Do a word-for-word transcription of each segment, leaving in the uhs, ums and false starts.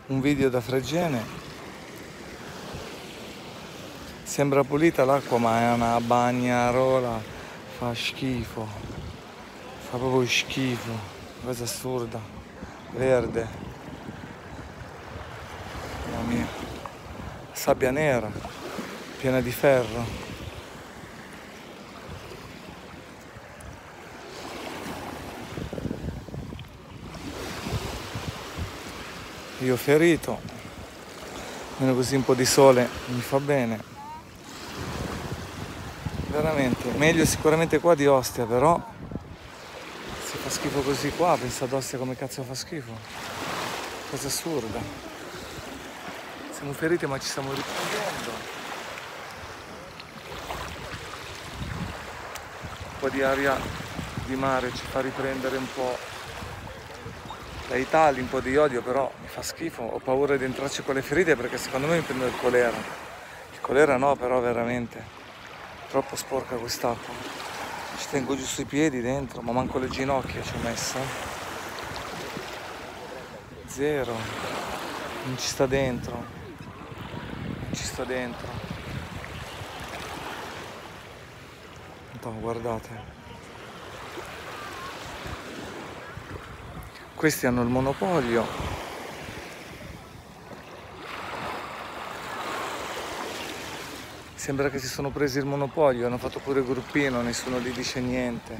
un video da Fregene. Sembra pulita l'acqua, ma è una bagnarola, fa schifo, fa proprio schifo, cosa assurda, verde, mamma mia, sabbia nera, piena di ferro. Io ferito, almeno così un po' di sole mi fa bene. Veramente, meglio sicuramente qua di Ostia, però se fa schifo così qua, pensa ad Ostia come cazzo fa schifo. Cosa assurda. Siamo feriti ma ci stiamo riprendendo. Un po' di aria di mare ci fa riprendere un po' dai tali, un po' di odio, però mi fa schifo. Ho paura di entrarci con le ferite perché secondo me mi prendo il colera. Il colera no, però veramente. Troppo sporca quest'acqua. Ci tengo giù sui piedi dentro, ma manco le ginocchia ci ho messo. Zero. Non ci sta dentro. Non ci sta dentro. No, guardate. Questi hanno il monopolio. Sembra che si sono presi il monopolio, hanno fatto pure gruppino, nessuno gli dice niente.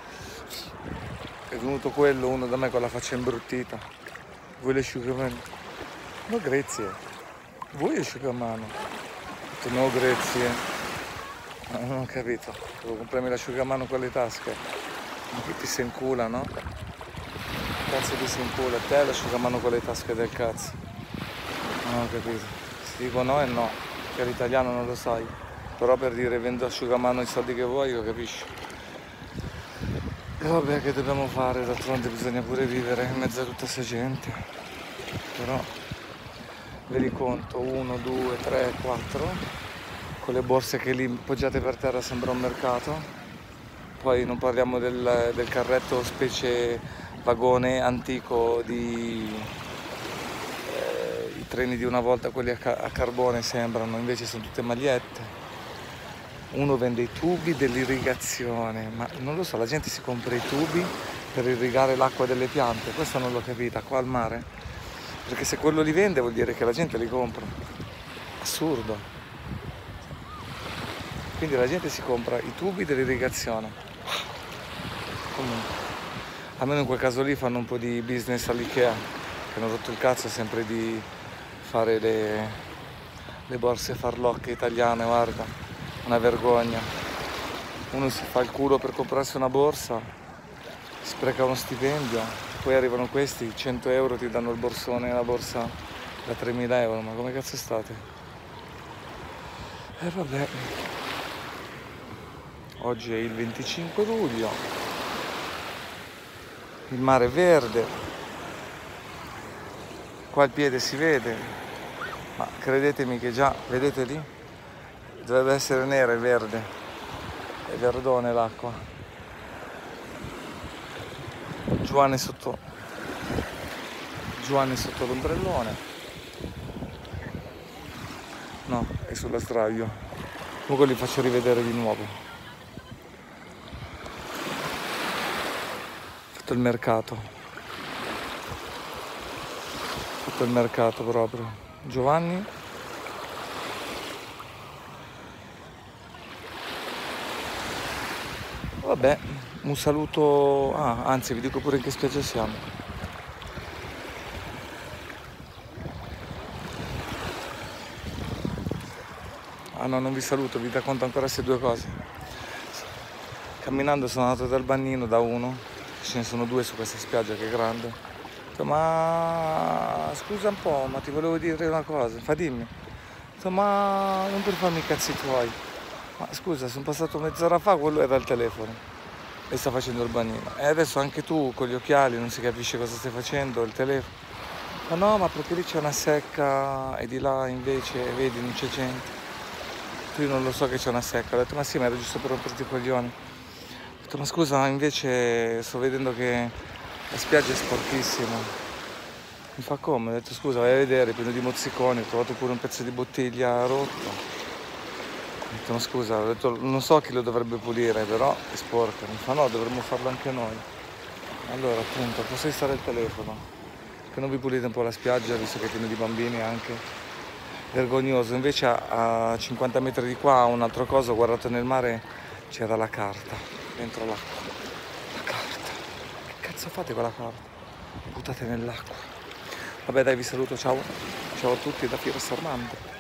È venuto quello, uno da me con la faccia imbruttita. Vuoi l'asciugamano? No, grazie. Vuoi l'asciugamano? Ho detto no, grazie. No, non ho capito. Devo comprarmi l'asciugamano con le tasche. Ma che ti si incula, no? Cazzo ti si incula, te l'asciugamano con le tasche del cazzo. Non ho capito. Se dico no è no, che l'italiano non lo sai. Però per dire vendo asciugamano i soldi che vuoi, lo capisci. E vabbè, che dobbiamo fare? D'altronde bisogna pure vivere in mezzo a tutta questa gente. Però ve li conto, uno, due, tre, quattro. Con le borse che lì poggiate per terra sembra un mercato. Poi non parliamo del, del carretto specie vagone antico di eh, i treni di una volta, quelli a, ca- a carbone sembrano, invece sono tutte magliette. Uno vende i tubi dell'irrigazione, ma non lo so, la gente si compra i tubi per irrigare l'acqua delle piante, questo non l'ho capita qua al mare, perché se quello li vende vuol dire che la gente li compra. Assurdo. Quindi la gente si compra i tubi dell'irrigazione. Comunque, almeno in quel caso lì fanno un po' di business all'Ikea, che hanno rotto il cazzo sempre di fare le, le borse farlocche italiane, guarda, una vergogna. Uno si fa il culo per comprarsi una borsa, spreca uno stipendio, poi arrivano questi, cento euro ti danno il borsone, la borsa da tremila euro, ma come cazzo state? E eh, vabbè, oggi è il venticinque luglio. Il mare è verde, qua il piede si vede, ma credetemi che già, vedete lì? Dovrebbe essere nera e verde, è verdone l'acqua. Giovanni sotto, Giovanni sotto l'ombrellone, no, è sulla sdraio. Comunque li faccio rivedere di nuovo. Fatto il mercato, fatto il mercato proprio. Giovanni, vabbè, un saluto. Ah, anzi, vi dico pure in che spiaggia siamo. Ah no, non vi saluto, vi racconto ancora queste due cose. Camminando sono andato dal bagnino da uno, ce ne sono due su questa spiaggia che è grande. Ho detto, ma scusa un po', ma ti volevo dire una cosa, fa dimmi. Ho detto, ma non per farmi i cazzi tuoi. Ma scusa, sono passato mezz'ora fa, quello era al telefono e sta facendo il bagnino. E adesso anche tu con gli occhiali non si capisce cosa stai facendo, il telefono. Ma no, ma perché lì c'è una secca e di là invece, vedi, non c'è gente. Io non lo so che c'è una secca. Ho detto, ma sì, ma era giusto per romperti i coglioni. Ho detto, ma scusa, invece sto vedendo che la spiaggia è sporchissima. Mi fa come? Ho detto scusa, vai a vedere, pieno di mozziconi, ho trovato pure un pezzo di bottiglia rotto. Ho detto no scusa, ho detto non so chi lo dovrebbe pulire, però è sporco. Mi fa no, dovremmo farlo anche noi. Allora appunto, posso stare il telefono? Che non vi pulite un po' la spiaggia, visto che è pieno di bambini anche? Vergognoso. Invece a, a cinquanta metri di qua, un altro coso, ho guardato nel mare, c'era la carta, dentro l'acqua. La carta. Che cazzo fate con la carta? Buttate nell'acqua. Vabbè dai, vi saluto, ciao. Ciao a tutti da Piero Sarmante.